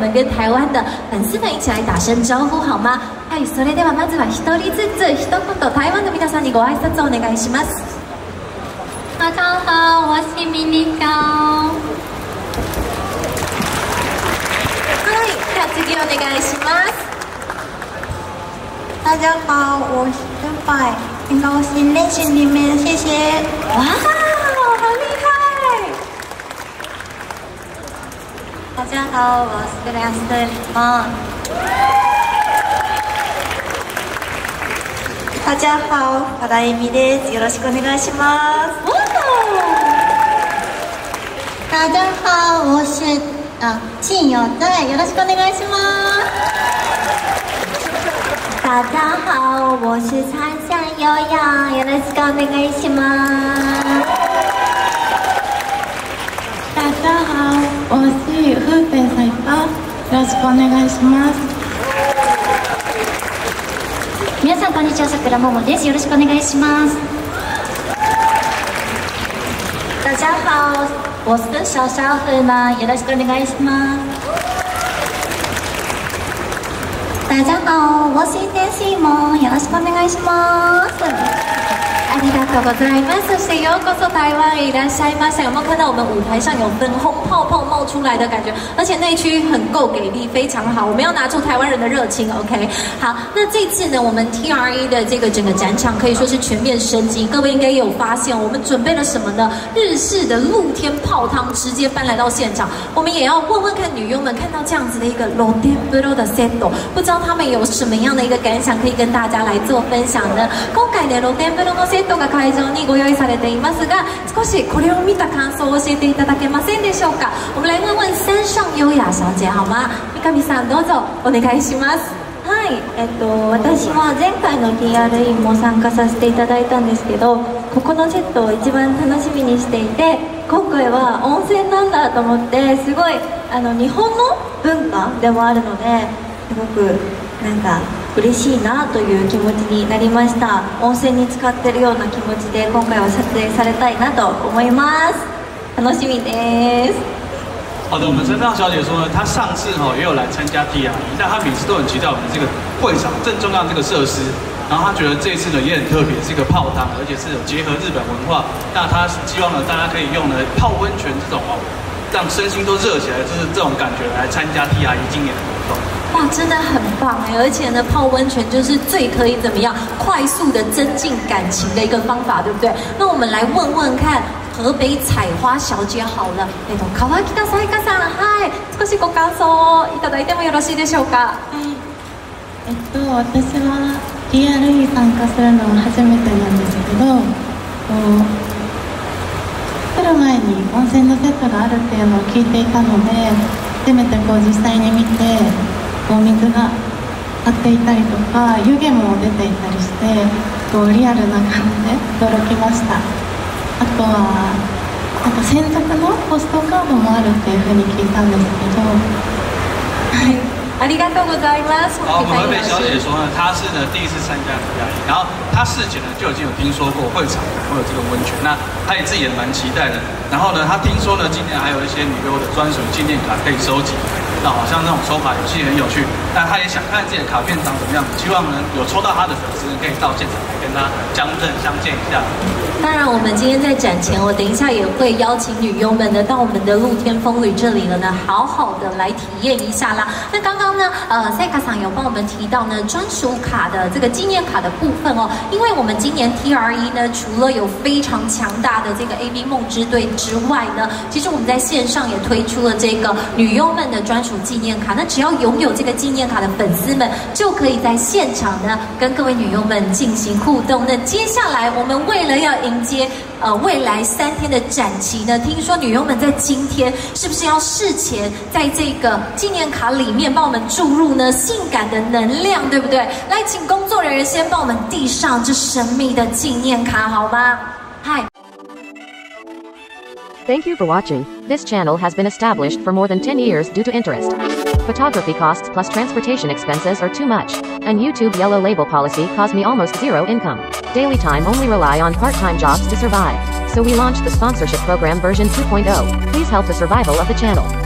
我们跟台湾的粉丝们一起来打声招呼好吗？はい、それではまずは一人ずつ一言台湾の皆さんにご挨拶をお願いします。 大家好，我是米莉高。 はい、では次お願いします。 大家好，我是白，很高兴认识你们，谢谢。 哇，好厉害！ 大家好，我是梁思梦。大家好，原由美です。よろしくお願いします。大家好，我是信友在，よろしくお願いします。大家好，我是参向悠扬，よろしくお願いします。大家好，我是風天サイパー，よろしくお願いします。皆さんこんにちは、桜桃です。よろしくお願いします。大家好，我是小小河马，よろしくお願いします。大家好，我是天使梦，よろしくお願いします。 ありがとうございます。そしてようこそ台湾へいらっしゃいました。有没有看到我们舞台上有粉红泡泡冒出来的感觉？而且那区很够给力，非常好。我们要拿出台湾人的热情 ，OK？ 好，那这次呢，我们 TRE 的这个整个展场可以说是全面升级。各位应该也有发现，我们准备了什么呢？日式的露天泡汤直接搬来到现场。我们也要问问看女优们，看到这样子的一个露天風呂的 set， 不知道她们有什么样的一个感想，可以跟大家来做分享呢？今回的露天風呂のセットが会場にご用意されていますが、少しこれを見た感想を教えていただけませんでしょうか？我们来问问山上優雅小姐好吗？三上さんどうぞお願いします。 はい、私は前回の TRE も参加させていただいたんですけど、ここのセットを一番楽しみにしていて、今回は温泉なんだと思って、すごい日本の文化でもあるので、すごくなんか嬉しいなという気持ちになりました。温泉に使ってるような気持ちで今回は撮影されたいなと思います。楽しみです。 好的，我们陈尚小姐说呢，她上次也有来参加 TRE， 但她每次都很期待我们这个会场正重要的这个设施。然后她觉得这次呢也很特别，是一个泡汤，而且是有结合日本文化。那她希望呢大家可以用呢泡温泉这种让身心都热起来，就是这种感觉来参加 TRE 今年的活动。 哇，真的很棒哎！而且呢，泡温泉就是最可以怎么样快速的增进感情的一个方法，对不对？那我们来问问看河北采花小姐好了。川北彩花さん、はい、少しご感想をいただいてもよろしいでしょうか？ はい。私は TRE 参加するのは初めてなんですけど、来る前に温泉のセットがあるっていうのを聞いていたので、初めて実際に見て。水が張っていたりとか湯気も出ていたりしてリアルな感じで驚きました。あとは専属のポストカードもあるっていうふうに聞いたんですけど、はい、 ありがとうございます。 好，我们河北小姐说呢，她是第一次参加 TRE， 然后她事前呢就已经有听说过会场会有这个温泉，那她也自己也蛮期待的。然后呢，她听说呢今年还有一些女优的专属纪念卡可以收集。那好像那种抽卡游戏很有趣，但他也想看自己的卡片长什么样子，希望呢有抽到他的粉丝可以到现场来跟他相认相见一下。 当然，我们今天在展前，我等一下也会邀请女优们呢到我们的露天风旅这里了呢，好好的来体验一下啦。那刚刚呢，赛卡桑有帮我们提到呢专属卡的这个纪念卡的部分哦，因为我们今年 TRE 呢，除了有非常强大的这个 AB 梦之队之外呢，其实我们在线上也推出了这个女优们的专属纪念卡，那只要拥有这个纪念卡的粉丝们，就可以在现场呢跟各位女优们进行互动。那接下来我们为了要迎接未来3天的展期呢，听说女优们在今天是不是要事前在这个纪念卡里面帮我们注入呢性感的能量，对不对？来，请工作人员先帮我们递上这神秘的纪念卡好吗？嗨。 Thank you for watching. This channel has been established for more than 10 years due to interest. Photography costs plus transportation expenses are too much. And YouTube yellow label policy caused me almost zero income. Daily time only rely on part-time jobs to survive. So we launched the sponsorship program version 2.0. Please help the survival of the channel.